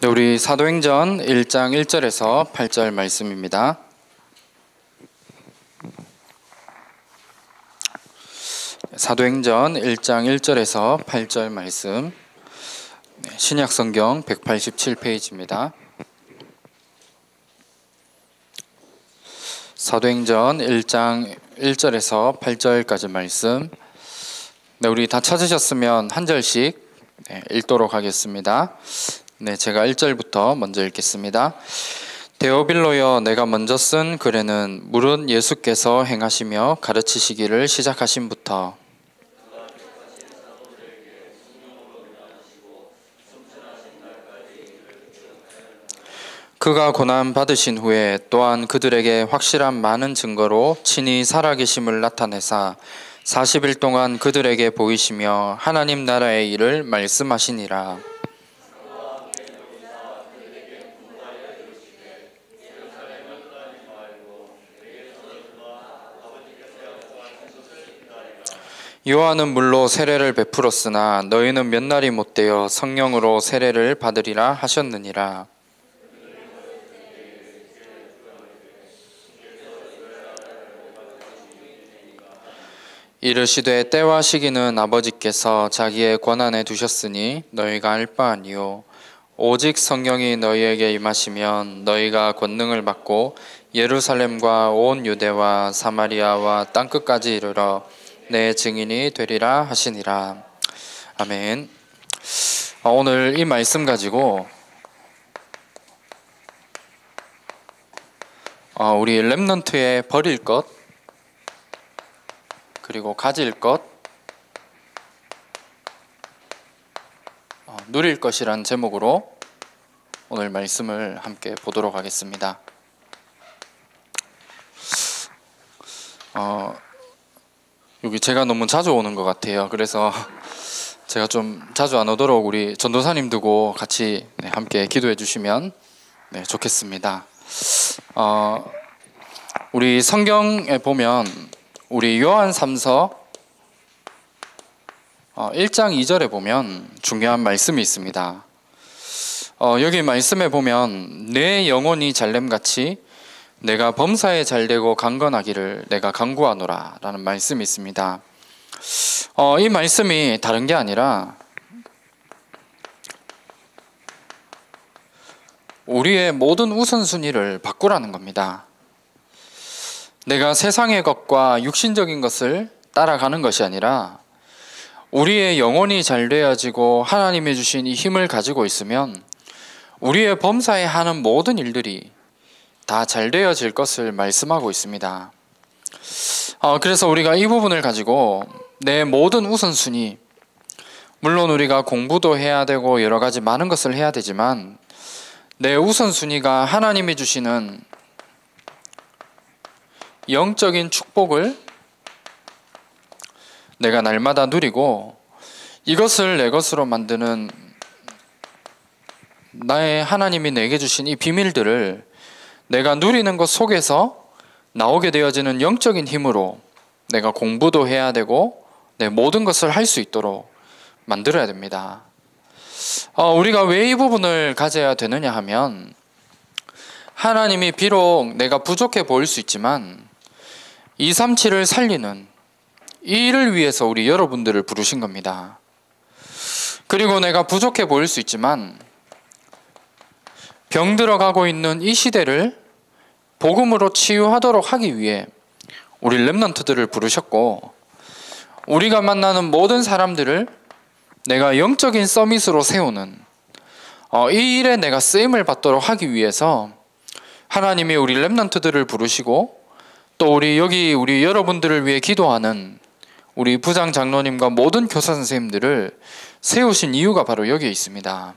네, 우리 사도행전 1장 1절에서 8절 말씀입니다. 사도행전 1장 1절에서 8절 말씀, 신약성경 187페이지입니다. 사도행전 1장 1절에서 8절까지 말씀, 네, 우리 다 찾으셨으면 한 절씩 읽도록 하겠습니다. 네, 제가 1절부터 먼저 읽겠습니다. 데오빌로여, 내가 먼저 쓴 글에는 무릇 예수께서 행하시며 가르치시기를 시작하심부터 그가 고난 받으신 후에 또한 그들에게 확실한 많은 증거로 친히 살아계심을 나타내사 40일 동안 그들에게 보이시며 하나님 나라의 일을 말씀하시니라. 요한은 물로 세례를 베풀었으나 너희는 몇 날이 못되어 성령으로 세례를 받으리라 하셨느니라. 이르시되 때와 시기는 아버지께서 자기의 권한에 두셨으니 너희가 알 바 아니요 오직 성령이 너희에게 임하시면 너희가 권능을 받고 예루살렘과 온 유대와 사마리아와 땅끝까지 이르러 내 증인이 되리라 하시니라. 아멘. 오늘 이 말씀 가지고 우리 렘넌트의 버릴 것 그리고 가질 것, 누릴 것이란 제목으로 오늘 말씀을 함께 보도록 하겠습니다. 여기 제가 너무 자주 오는 것 같아요. 그래서 제가 좀 자주 안 오도록 우리 전도사님 두고 같이 함께 기도해 주시면 좋겠습니다. 우리 성경에 보면 우리 요한 3서 1장 2절에 보면 중요한 말씀이 있습니다. 여기 말씀에 보면 내 영혼이 잘됨같이 내가 범사에 잘되고 강건하기를 내가 간구하노라 라는 말씀이 있습니다. 이 말씀이 다른 게 아니라 우리의 모든 우선순위를 바꾸라는 겁니다. 내가 세상의 것과 육신적인 것을 따라가는 것이 아니라 우리의 영혼이 잘 되어지고 하나님이 주신 이 힘을 가지고 있으면 우리의 범사에 하는 모든 일들이 다 잘 되어질 것을 말씀하고 있습니다. 그래서 우리가 이 부분을 가지고 내 모든 우선순위, 물론 우리가 공부도 해야 되고 여러 가지 많은 것을 해야 되지만 내 우선순위가 하나님이 주시는 영적인 축복을 내가 날마다 누리고 이것을 내 것으로 만드는 나의 하나님이 내게 주신 이 비밀들을 내가 누리는 것 속에서 나오게 되어지는 영적인 힘으로 내가 공부도 해야 되고 내 모든 것을 할 수 있도록 만들어야 됩니다. 우리가 왜 이 부분을 가져야 되느냐 하면 하나님이 비록 내가 부족해 보일 수 있지만 237을 살리는 이 일을 위해서 우리 여러분들을 부르신 겁니다. 그리고 내가 부족해 보일 수 있지만 병들어가고 있는 이 시대를 복음으로 치유하도록 하기 위해 우리 렘넌트들을 부르셨고 우리가 만나는 모든 사람들을 내가 영적인 서밋으로 세우는 이 일에 내가 쓰임을 받도록 하기 위해서 하나님이 우리 렘넌트들을 부르시고 또 우리 여러분들을 위해 기도하는 우리 부장 장로님과 모든 교사 선생님들을 세우신 이유가 바로 여기에 있습니다.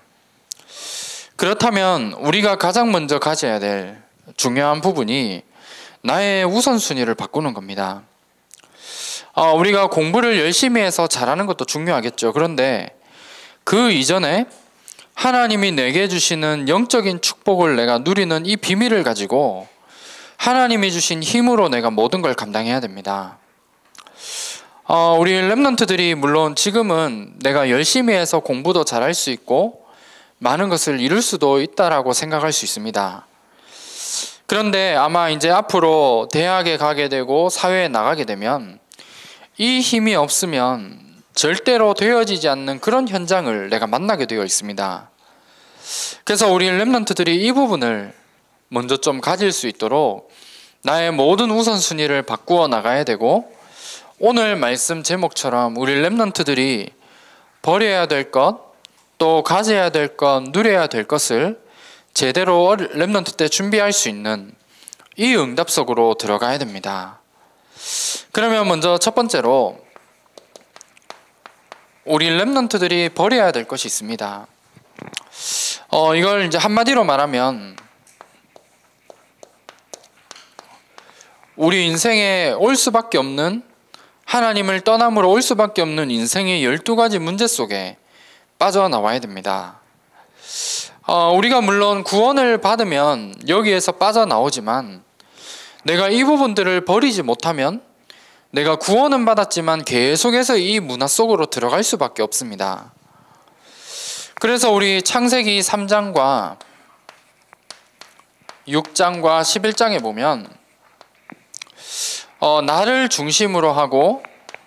그렇다면 우리가 가장 먼저 가져야 될 중요한 부분이 나의 우선순위를 바꾸는 겁니다. 우리가 공부를 열심히 해서 잘하는 것도 중요하겠죠. 그런데 그 이전에 하나님이 내게 주시는 영적인 축복을 내가 누리는 이 비밀을 가지고 하나님이 주신 힘으로 내가 모든 걸 감당해야 됩니다. 우리 렘넌트들이 물론 지금은 내가 열심히 해서 공부도 잘할 수 있고 많은 것을 이룰 수도 있다라고 생각할 수 있습니다. 그런데 아마 이제 앞으로 대학에 가게 되고 사회에 나가게 되면 이 힘이 없으면 절대로 되어지지 않는 그런 현장을 내가 만나게 되어 있습니다. 그래서 우리 렘넌트들이 이 부분을 먼저 좀 가질 수 있도록 나의 모든 우선순위를 바꾸어 나가야 되고, 오늘 말씀 제목처럼 우리 렘넌트들이 버려야 될 것, 또 가져야 될 것, 누려야 될 것을 제대로 렘넌트 때 준비할 수 있는 이 응답 속으로 들어가야 됩니다. 그러면 먼저 첫 번째로 우리 렘넌트들이 버려야 될 것이 있습니다. 이걸 이제 한마디로 말하면 우리 인생에 올 수밖에 없는, 하나님을 떠남으로 올 수밖에 없는 인생의 12가지 문제 속에 빠져나와야 됩니다. 우리가 물론 구원을 받으면 여기에서 빠져나오지만 내가 이 부분들을 버리지 못하면 내가 구원은 받았지만 계속해서 이 문화 속으로 들어갈 수밖에 없습니다. 그래서 우리 창세기 3장과 6장과 11장에 보면 나를 중심으로 하고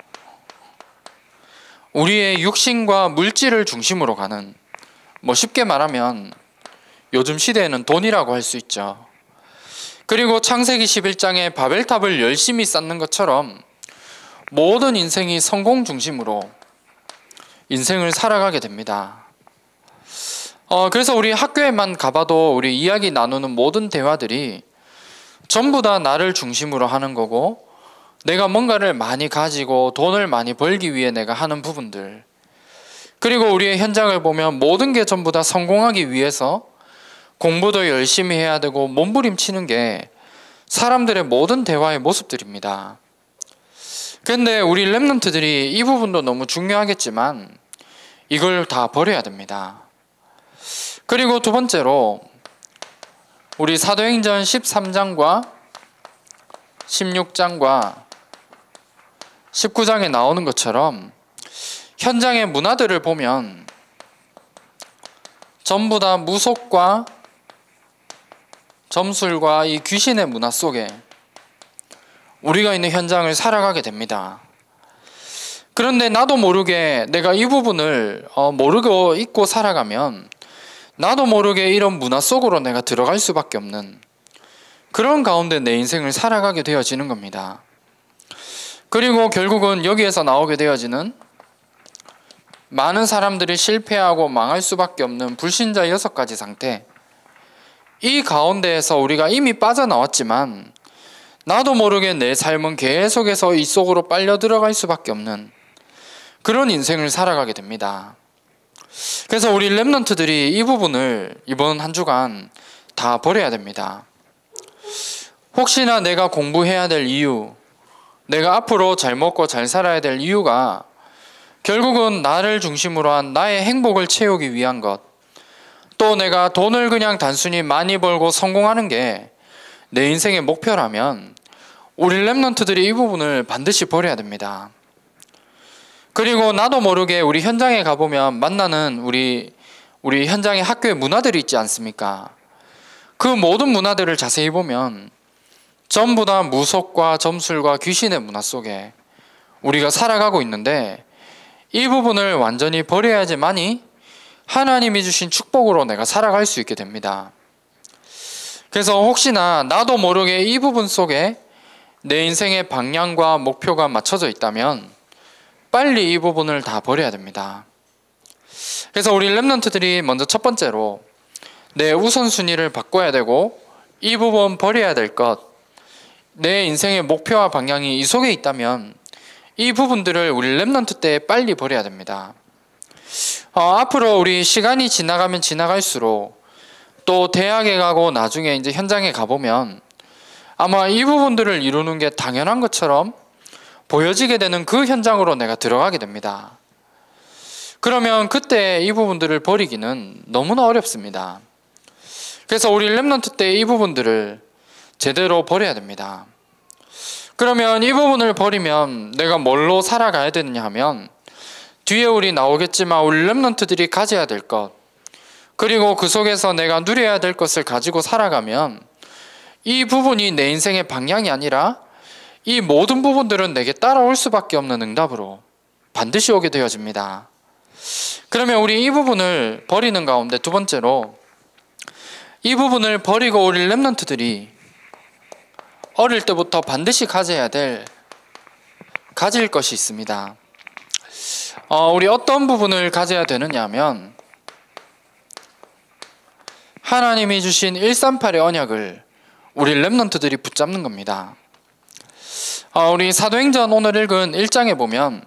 우리의 육신과 물질을 중심으로 가는, 쉽게 말하면 요즘 시대에는 돈이라고 할 수 있죠. 그리고 창세기 11장에 바벨탑을 열심히 쌓는 것처럼 모든 인생이 성공 중심으로 인생을 살아가게 됩니다. 그래서 우리 학교에만 가봐도 우리 이야기 나누는 모든 대화들이 전부 다 나를 중심으로 하는 거고, 내가 뭔가를 많이 가지고 돈을 많이 벌기 위해 내가 하는 부분들, 그리고 우리의 현장을 보면 모든 게 전부 다 성공하기 위해서 공부도 열심히 해야 되고 몸부림치는 게 사람들의 모든 대화의 모습들입니다. 그런데 우리 렘넌트들이 이 부분도 너무 중요하겠지만 이걸 다 버려야 됩니다. 그리고 두 번째로 우리 사도행전 13장과 16장과 19장에 나오는 것처럼 현장의 문화들을 보면 전부 다 무속과 점술과 이 귀신의 문화 속에 우리가 있는 현장을 살아가게 됩니다. 그런데 나도 모르게 내가 이 부분을 모르고 잊고 살아가면 나도 모르게 이런 문화 속으로 내가 들어갈 수밖에 없는 그런 가운데 내 인생을 살아가게 되어지는 겁니다. 그리고 결국은 여기에서 나오게 되어지는 많은 사람들이 실패하고 망할 수밖에 없는 불신자 6가지 상태, 이 가운데에서 우리가 이미 빠져나왔지만 나도 모르게 내 삶은 계속해서 이 속으로 빨려 들어갈 수밖에 없는 그런 인생을 살아가게 됩니다. 그래서 우리 렘넌트들이 이 부분을 이번 한 주간 다 버려야 됩니다. 혹시나 내가 공부해야 될 이유, 내가 앞으로 잘 먹고 잘 살아야 될 이유가 결국은 나를 중심으로 한 나의 행복을 채우기 위한 것, 또 내가 돈을 그냥 단순히 많이 벌고 성공하는 게 내 인생의 목표라면 우리 렘넌트들이 이 부분을 반드시 버려야 됩니다. 그리고 나도 모르게 우리 현장에 가보면 만나는 우리 현장의 학교의 문화들이 있지 않습니까? 그 모든 문화들을 자세히 보면 전부 다 무속과 점술과 귀신의 문화 속에 우리가 살아가고 있는데, 이 부분을 완전히 버려야지만이 하나님이 주신 축복으로 내가 살아갈 수 있게 됩니다. 그래서 혹시나 나도 모르게 이 부분 속에 내 인생의 방향과 목표가 맞춰져 있다면 빨리 이 부분을 다 버려야 됩니다. 그래서 우리 렘넌트들이 먼저 첫 번째로 내 우선순위를 바꿔야 되고, 이 부분 버려야 될 것, 내 인생의 목표와 방향이 이 속에 있다면 이 부분들을 우리 렘넌트 때 빨리 버려야 됩니다. 앞으로 우리 시간이 지나가면 지나갈수록 또 대학에 가고 나중에 이제 현장에 가보면 아마 이 부분들을 이루는 게 당연한 것처럼 보여지게 되는 그 현장으로 내가 들어가게 됩니다. 그러면 그때 이 부분들을 버리기는 너무나 어렵습니다. 그래서 우리 렘넌트 때 이 부분들을 제대로 버려야 됩니다. 그러면 이 부분을 버리면 내가 뭘로 살아가야 되느냐 하면 뒤에 우리 나오겠지만 우리 렘넌트들이 가져야 될 것, 그리고 그 속에서 내가 누려야 될 것을 가지고 살아가면 이 부분이 내 인생의 방향이 아니라 이 모든 부분들은 내게 따라올 수밖에 없는 응답으로 반드시 오게 되어집니다. 그러면 우리 이 부분을 버리는 가운데 두 번째로, 이 부분을 버리고 우리 렘넌트들이 어릴 때부터 반드시 가질 것이 있습니다. 우리 어떤 부분을 가져야 되느냐 하면, 하나님이 주신 138의 언약을 우리 렘넌트들이 붙잡는 겁니다. 우리 사도행전 오늘 읽은 1장에 보면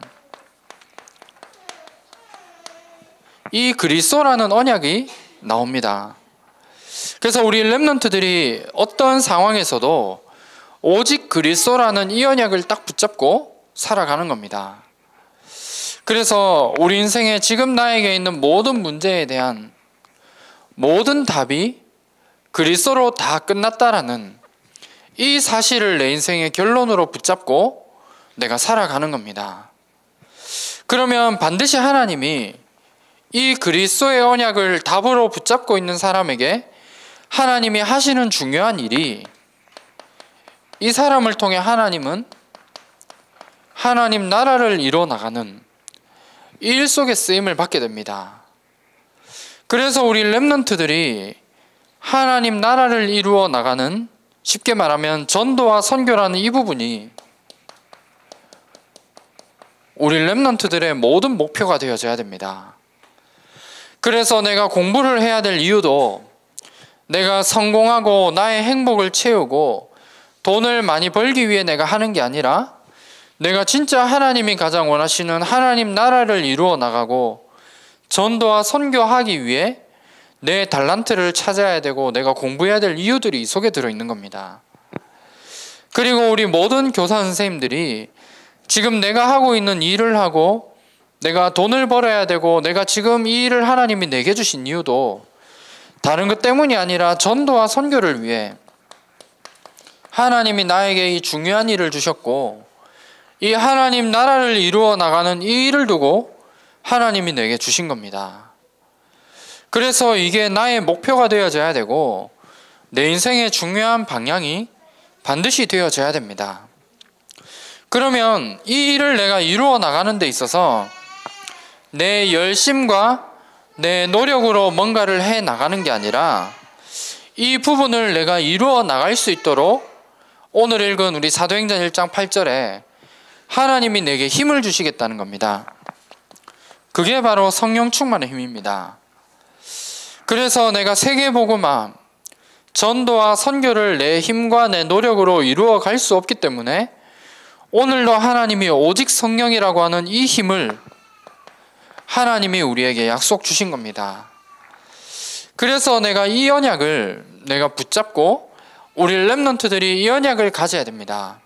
이 그리스도라는 언약이 나옵니다. 그래서 우리 렘넌트들이 어떤 상황에서도 오직 그리스도라는 이 언약을 딱 붙잡고 살아가는 겁니다. 그래서 우리 인생에 지금 나에게 있는 모든 문제에 대한 모든 답이 그리스도로 다 끝났다라는 이 사실을 내 인생의 결론으로 붙잡고 내가 살아가는 겁니다. 그러면 반드시 하나님이 이 그리스도의 언약을 답으로 붙잡고 있는 사람에게 하나님이 하시는 중요한 일이, 이 사람을 통해 하나님은 하나님 나라를 이루어 나가는 이 일 속에 쓰임을 받게 됩니다. 그래서 우리 렘넌트들이 하나님 나라를 이루어 나가는, 쉽게 말하면 전도와 선교라는 이 부분이 우리 렘넌트들의 모든 목표가 되어져야 됩니다. 그래서 내가 공부를 해야 될 이유도 내가 성공하고 나의 행복을 채우고 돈을 많이 벌기 위해 내가 하는 게 아니라, 내가 진짜 하나님이 가장 원하시는 하나님 나라를 이루어 나가고 전도와 선교하기 위해 내 달란트를 찾아야 되고 내가 공부해야 될 이유들이 이 속에 들어있는 겁니다. 그리고 우리 모든 교사 선생님들이 지금 내가 하고 있는 일을 하고 내가 돈을 벌어야 되고 내가 지금 이 일을 하나님이 내게 주신 이유도 다른 것 때문이 아니라 전도와 선교를 위해 하나님이 나에게 이 중요한 일을 주셨고 이 하나님 나라를 이루어 나가는 이 일을 두고 하나님이 내게 주신 겁니다. 그래서 이게 나의 목표가 되어져야 되고 내 인생의 중요한 방향이 반드시 되어져야 됩니다. 그러면 이 일을 내가 이루어 나가는 데 있어서 내 열심과 내 노력으로 뭔가를 해 나가는 게 아니라 이 부분을 내가 이루어 나갈 수 있도록 오늘 읽은 우리 사도행전 1장 8절에 하나님이 내게 힘을 주시겠다는 겁니다. 그게 바로 성령 충만의 힘입니다. 그래서 내가 세계복음화, 전도와 선교를 내 힘과 내 노력으로 이루어 갈 수 없기 때문에 오늘도 하나님이 오직 성령이라고 하는 이 힘을 하나님이 우리에게 약속 주신 겁니다. 그래서 내가 이 언약을 내가 붙잡고 우리 렘넌트들이 이 언약을 가져야 됩니다.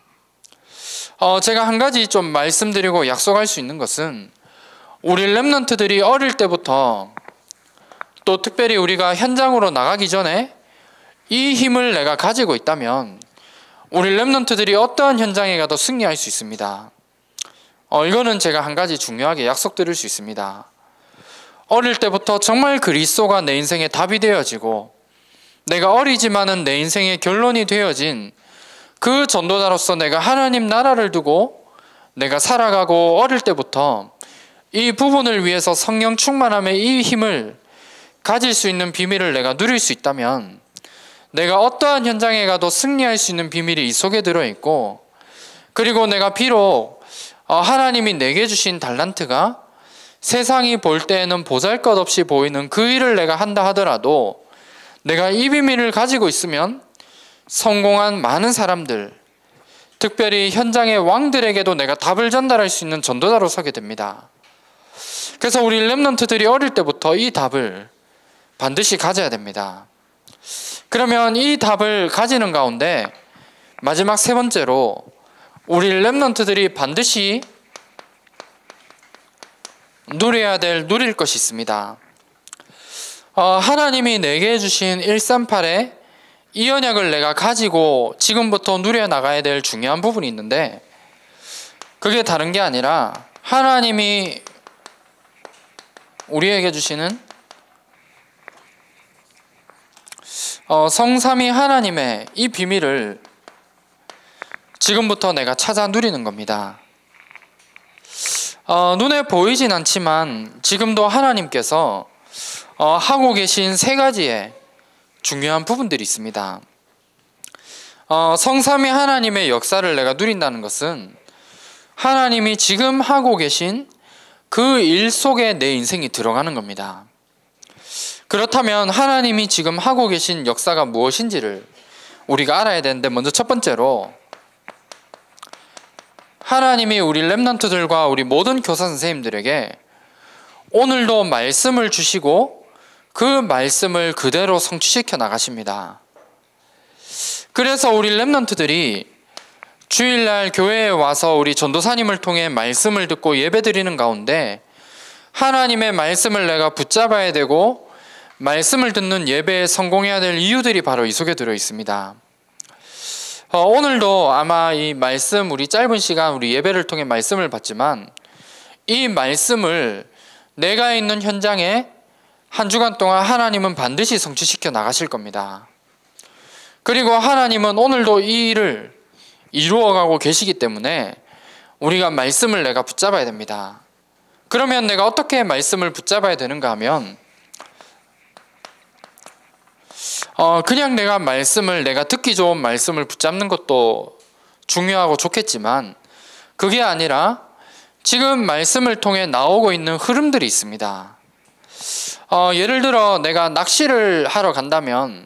제가 한 가지 좀 말씀드리고 약속할 수 있는 것은, 우리 렘넌트들이 어릴 때부터 또 특별히 우리가 현장으로 나가기 전에 이 힘을 내가 가지고 있다면 우리 렘넌트들이 어떠한 현장에 가도 승리할 수 있습니다. 이거는 제가 한 가지 중요하게 약속드릴 수 있습니다. 어릴 때부터 정말 그리스도가 내 인생의 답이 되어지고 내가 어리지만은 내 인생의 결론이 되어진 그 전도자로서 내가 하나님 나라를 두고 내가 살아가고 어릴 때부터 이 부분을 위해서 성령 충만함의 이 힘을 가질 수 있는 비밀을 내가 누릴 수 있다면 내가 어떠한 현장에 가도 승리할 수 있는 비밀이 이 속에 들어있고, 그리고 내가 비록 하나님이 내게 주신 달란트가 세상이 볼 때에는 보잘것없이 보이는 그 일을 내가 한다 하더라도 내가 이 비밀을 가지고 있으면 성공한 많은 사람들, 특별히 현장의 왕들에게도 내가 답을 전달할 수 있는 전도자로 서게 됩니다. 그래서 우리 렘넌트들이 어릴 때부터 이 답을 반드시 가져야 됩니다. 그러면 이 답을 가지는 가운데 마지막 세 번째로 우리 렘넌트들이 반드시 누릴 것이 있습니다. 하나님이 내게 주신 138의 이 언약을 내가 가지고 지금부터 누려나가야 될 중요한 부분이 있는데, 그게 다른 게 아니라 하나님이 우리에게 주시는 성삼위 하나님의 이 비밀을 지금부터 내가 찾아 누리는 겁니다. 눈에 보이진 않지만 지금도 하나님께서 하고 계신 세 가지의 중요한 부분들이 있습니다. 성삼위 하나님의 역사를 내가 누린다는 것은 하나님이 지금 하고 계신 그 일 속에 내 인생이 들어가는 겁니다. 그렇다면 하나님이 지금 하고 계신 역사가 무엇인지를 우리가 알아야 되는데, 먼저 첫 번째로 하나님이 우리 렘넌트들과 우리 모든 교사 선생님들에게 오늘도 말씀을 주시고 그 말씀을 그대로 성취시켜 나가십니다. 그래서 우리 렘넌트들이 주일날 교회에 와서 우리 전도사님을 통해 말씀을 듣고 예배드리는 가운데 하나님의 말씀을 내가 붙잡아야 되고 말씀을 듣는 예배에 성공해야 될 이유들이 바로 이 속에 들어 있습니다. 오늘도 아마 이 말씀, 우리 짧은 시간 우리 예배를 통해 말씀을 받지만 이 말씀을 내가 있는 현장에 한 주간 동안 하나님은 반드시 성취시켜 나가실 겁니다. 그리고 하나님은 오늘도 이 일을 이루어가고 계시기 때문에 우리가 말씀을 내가 붙잡아야 됩니다. 그러면 내가 어떻게 말씀을 붙잡아야 되는가 하면 그냥 내가 듣기 좋은 말씀을 붙잡는 것도 중요하고 좋겠지만 그게 아니라 지금 말씀을 통해 나오고 있는 흐름들이 있습니다. 예를 들어 내가 낚시를 하러 간다면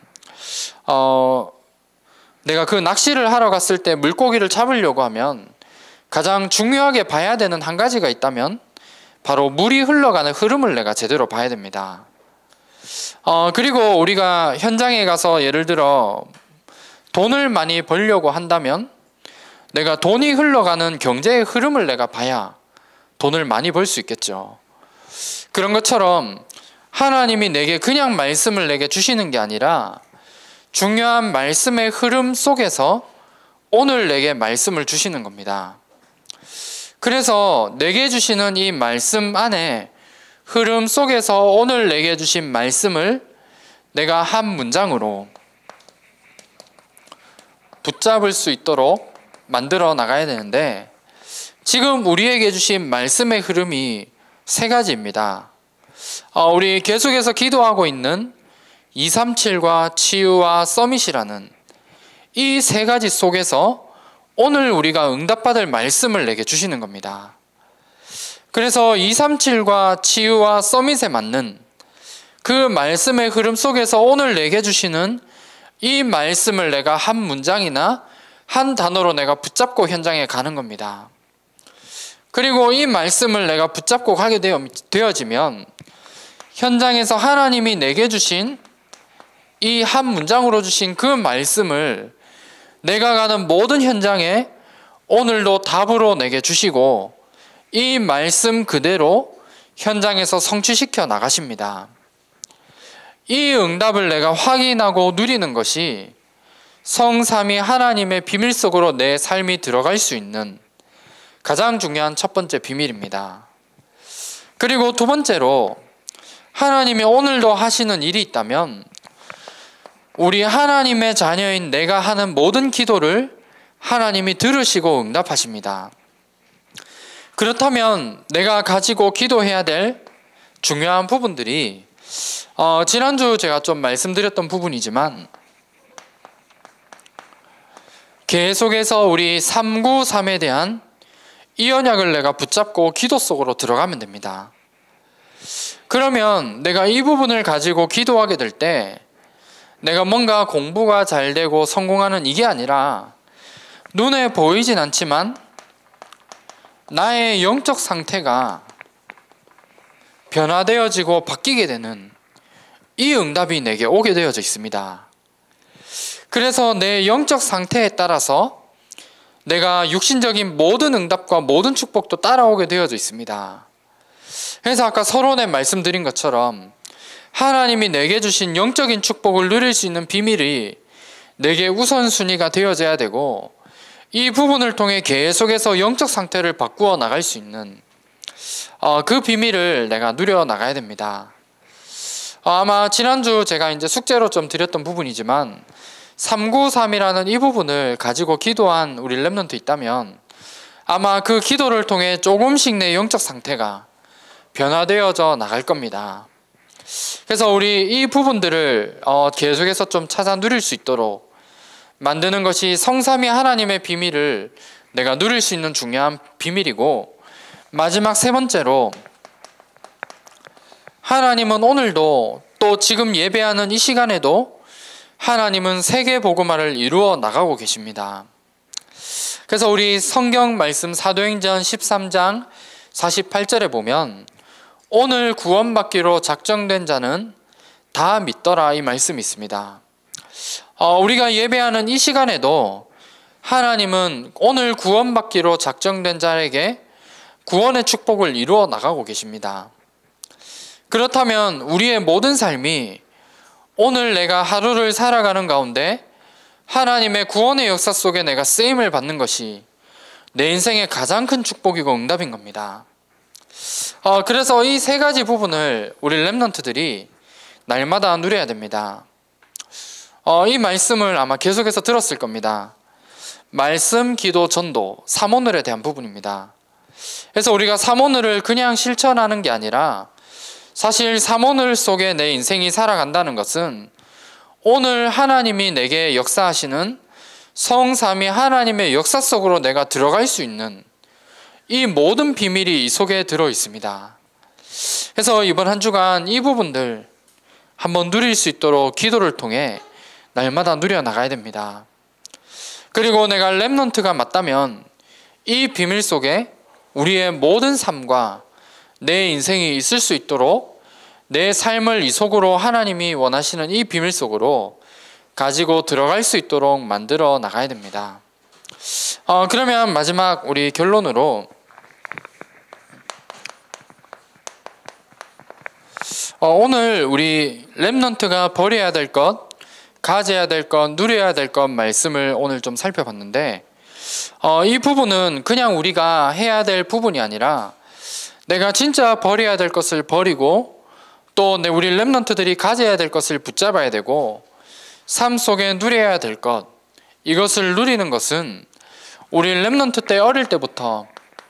내가 그 낚시를 하러 갔을 때 물고기를 잡으려고 하면 가장 중요하게 봐야 되는 한 가지가 있다면 바로 물이 흘러가는 흐름을 내가 제대로 봐야 됩니다. 그리고 우리가 현장에 가서 예를 들어 돈을 많이 벌려고 한다면 내가 돈이 흘러가는 경제의 흐름을 내가 봐야 돈을 많이 벌 수 있겠죠. 그런 것처럼 하나님이 내게 그냥 말씀을 내게 주시는 게 아니라 중요한 말씀의 흐름 속에서 오늘 내게 말씀을 주시는 겁니다. 그래서 내게 주시는 이 말씀 안에 흐름 속에서 오늘 내게 주신 말씀을 내가 한 문장으로 붙잡을 수 있도록 만들어 나가야 되는데, 지금 우리에게 주신 말씀의 흐름이 세 가지입니다. 우리 계속해서 기도하고 있는 237과 치유와 서밋이라는 이 세 가지 속에서 오늘 우리가 응답받을 말씀을 내게 주시는 겁니다. 그래서 237과 치유와 서밋에 맞는 그 말씀의 흐름 속에서 오늘 내게 주시는 이 말씀을 내가 한 문장이나 한 단어로 내가 붙잡고 현장에 가는 겁니다. 그리고 이 말씀을 내가 붙잡고 가게 되어지면 현장에서 하나님이 내게 주신 이 한 문장으로 주신 그 말씀을 내가 가는 모든 현장에 오늘도 답으로 내게 주시고 이 말씀 그대로 현장에서 성취시켜 나가십니다. 이 응답을 내가 확인하고 누리는 것이 성삼위 하나님의 비밀 속으로 내 삶이 들어갈 수 있는 가장 중요한 첫 번째 비밀입니다. 그리고 두 번째로 하나님이 오늘도 하시는 일이 있다면 우리 하나님의 자녀인 내가 하는 모든 기도를 하나님이 들으시고 응답하십니다. 그렇다면 내가 가지고 기도해야 될 중요한 부분들이 지난주 제가 좀 말씀드렸던 부분이지만 계속해서 우리 393에 대한 이 언약을 내가 붙잡고 기도 속으로 들어가면 됩니다. 그러면 내가 이 부분을 가지고 기도하게 될 때 내가 뭔가 공부가 잘 되고 성공하는 이게 아니라 눈에 보이진 않지만 나의 영적 상태가 변화되어지고 바뀌게 되는 이 응답이 내게 오게 되어져 있습니다. 그래서 내 영적 상태에 따라서 내가 육신적인 모든 응답과 모든 축복도 따라오게 되어져 있습니다. 그래서 아까 서론에 말씀드린 것처럼 하나님이 내게 주신 영적인 축복을 누릴 수 있는 비밀이 내게 우선순위가 되어져야 되고 이 부분을 통해 계속해서 영적 상태를 바꾸어 나갈 수 있는 그 비밀을 내가 누려 나가야 됩니다. 아마 지난주 제가 이제 숙제로 좀 드렸던 부분이지만 393이라는 이 부분을 가지고 기도한 우리 렘넌트 있다면 아마 그 기도를 통해 조금씩 내 영적 상태가 변화되어져 나갈 겁니다. 그래서 우리 이 부분들을 계속해서 좀 찾아 누릴 수 있도록 만드는 것이 성삼위 하나님의 비밀을 내가 누릴 수 있는 중요한 비밀이고, 마지막 세 번째로 하나님은 오늘도 또 지금 예배하는 이 시간에도 하나님은 세계 복음화를 이루어 나가고 계십니다. 그래서 우리 성경 말씀 사도행전 13장 48절에 보면 오늘 구원받기로 작정된 자는 다 믿더라, 이 말씀이 있습니다. 우리가 예배하는 이 시간에도 하나님은 오늘 구원받기로 작정된 자에게 구원의 축복을 이루어 나가고 계십니다. 그렇다면 우리의 모든 삶이 오늘 내가 하루를 살아가는 가운데 하나님의 구원의 역사 속에 내가 쓰임을 받는 것이 내 인생의 가장 큰 축복이고 응답인 겁니다. 그래서 이 세 가지 부분을 우리 렘넌트들이 날마다 누려야 됩니다. 이 말씀을 아마 계속해서 들었을 겁니다. 말씀, 기도, 전도, 삼오늘에 대한 부분입니다. 그래서 우리가 삼오늘을 그냥 실천하는 게 아니라 사실 삼오늘 속에 내 인생이 살아간다는 것은 오늘 하나님이 내게 역사하시는 성삼위 하나님의 역사 속으로 내가 들어갈 수 있는 이 모든 비밀이 이 속에 들어 있습니다. 그래서 이번 한 주간 이 부분들 한번 누릴 수 있도록 기도를 통해 날마다 누려 나가야 됩니다. 그리고 내가 렘넌트가 맞다면 이 비밀 속에 우리의 모든 삶과 내 인생이 있을 수 있도록 내 삶을 이 속으로 하나님이 원하시는 이 비밀 속으로 가지고 들어갈 수 있도록 만들어 나가야 됩니다. 그러면 마지막 우리 결론으로 오늘 우리 렘넌트가 버려야 될 것, 가져야 될 것, 누려야 될 것 말씀을 오늘 좀 살펴봤는데 이 부분은 그냥 우리가 해야 될 부분이 아니라 내가 진짜 버려야 될 것을 버리고 또 우리 렘넌트들이 가져야 될 것을 붙잡아야 되고 삶 속에 누려야 될 것, 이것을 누리는 것은 우리 렘넌트 때 어릴 때부터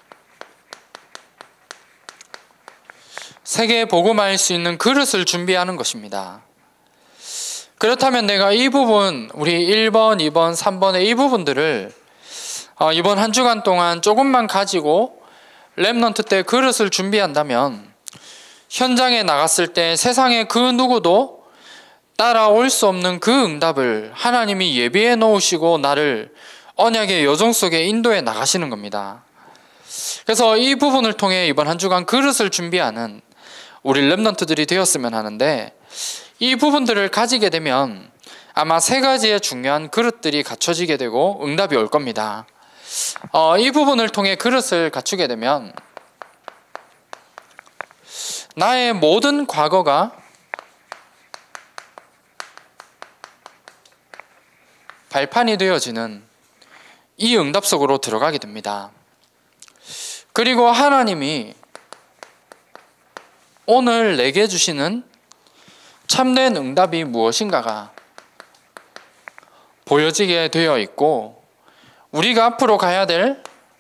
세계에 복음할 수 있는 그릇을 준비하는 것입니다. 그렇다면 내가 이 부분, 우리 1번, 2번, 3번의 이 부분들을 이번 한 주간 동안 조금만 가지고 렘넌트 때 그릇을 준비한다면 현장에 나갔을 때 세상의 그 누구도 따라올 수 없는 그 응답을 하나님이 예비해 놓으시고 나를 언약의 여정 속에 인도해 나가시는 겁니다. 그래서 이 부분을 통해 이번 한 주간 그릇을 준비하는 우리 렘넌트들이 되었으면 하는데, 이 부분들을 가지게 되면 아마 세 가지의 중요한 그릇들이 갖춰지게 되고 응답이 올 겁니다. 이 부분을 통해 그릇을 갖추게 되면 나의 모든 과거가 발판이 되어지는 이 응답 속으로 들어가게 됩니다. 그리고 하나님이 오늘 내게 주시는 참된 응답이 무엇인가가 보여지게 되어 있고, 우리가 앞으로 가야 될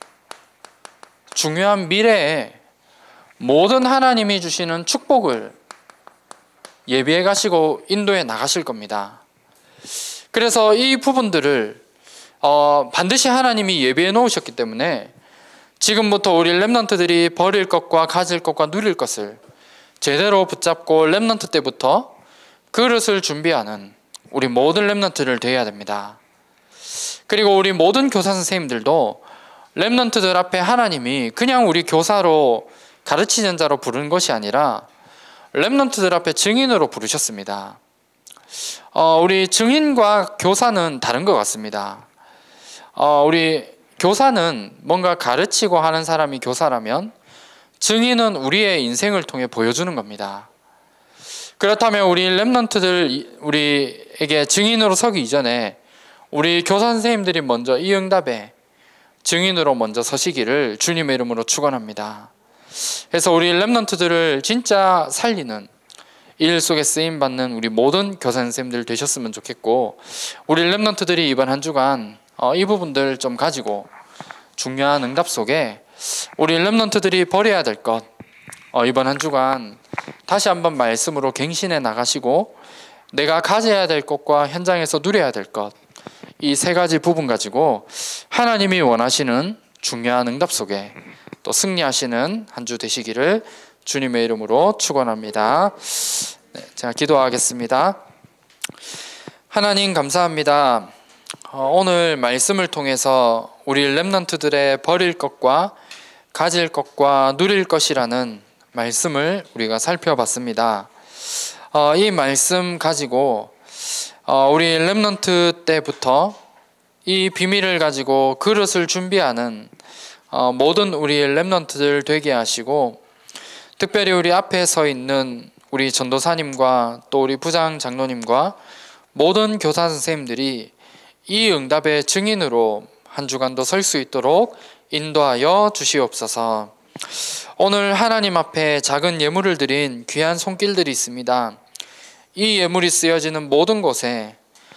중요한 미래에 모든 하나님이 주시는 축복을 예비해 가시고 인도해 나가실 겁니다. 그래서 이 부분들을 반드시 하나님이 예비해 놓으셨기 때문에 지금부터 우리 렘넌트들이 버릴 것과 가질 것과 누릴 것을 제대로 붙잡고 렘넌트 때부터 그릇을 준비하는 우리 모든 렘넌트를 되어야 됩니다. 그리고 우리 모든 교사 선생님들도 렘넌트들 앞에 하나님이 그냥 우리 교사로 가르치는 자로 부르는 것이 아니라 렘넌트들 앞에 증인으로 부르셨습니다. 우리 증인과 교사는 다른 것 같습니다. 우리 교사는 뭔가 가르치고 하는 사람이 교사라면 증인은 우리의 인생을 통해 보여주는 겁니다. 그렇다면 우리 렘넌트들, 우리에게 증인으로 서기 이전에 우리 교사 선생님들이 먼저 이 응답에 증인으로 먼저 서시기를 주님의 이름으로 축원합니다. 그래서 우리 렘넌트들을 진짜 살리는 일 속에 쓰임 받는 우리 모든 교사 선생님들 되셨으면 좋겠고, 우리 렘넌트들이 이번 한 주간 이 부분들 좀 가지고 중요한 응답 속에 우리 렘넌트들이 버려야 될 것, 이번 한 주간 다시 한번 말씀으로 갱신해 나가시고 내가 가져야 될 것과 현장에서 누려야 될 것, 이 세 가지 부분 가지고 하나님이 원하시는 중요한 응답 속에 또 승리하시는 한 주 되시기를 주님의 이름으로 축원합니다. 네, 제가 기도하겠습니다. 하나님 감사합니다. 오늘 말씀을 통해서 우리 렘넌트들의 버릴 것과 가질 것과 누릴 것이라는 말씀을 우리가 살펴봤습니다. 이 말씀 가지고 우리 렘넌트 때부터 이 비밀을 가지고 그릇을 준비하는 모든 우리 렘넌트들 되게 하시고, 특별히 우리 앞에 서 있는 우리 전도사님과 또 우리 부장 장로님과 모든 교사 선생님들이 이 응답의 증인으로 한 주간도 설 수 있도록 인도하여 주시옵소서. 오늘 하나님 앞에 작은 예물을 드린 귀한 손길들이 있습니다. 이 예물이 쓰여지는 모든 곳에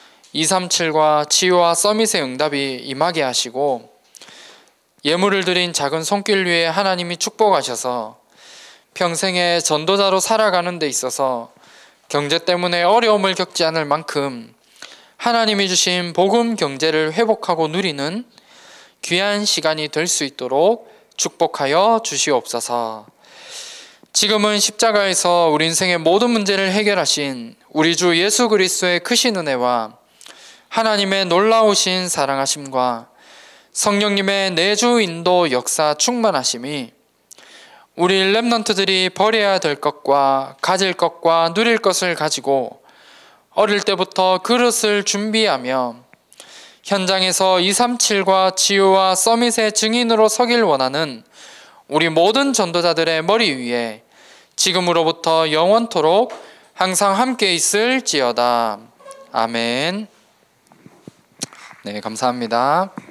237과 치유와 서밋의 응답이 임하게 하시고, 예물을 드린 작은 손길 위에 하나님이 축복하셔서 평생의 전도자로 살아가는 데 있어서 경제 때문에 어려움을 겪지 않을 만큼 하나님이 주신 복음 경제를 회복하고 누리는 귀한 시간이 될 수 있도록 축복하여 주시옵소서. 지금은 십자가에서 우리 인생의 모든 문제를 해결하신 우리 주 예수 그리스도의 크신 은혜와 하나님의 놀라우신 사랑하심과 성령님의 내주 인도 역사 충만하심이 우리 렘넌트들이 버려야 될 것과 가질 것과 누릴 것을 가지고 어릴 때부터 그릇을 준비하며 현장에서 237과 치유와 서밋의 증인으로 서길 원하는 우리 모든 전도자들의 머리 위에 지금으로부터 영원토록 항상 함께 있을지어다. 아멘. 네, 감사합니다.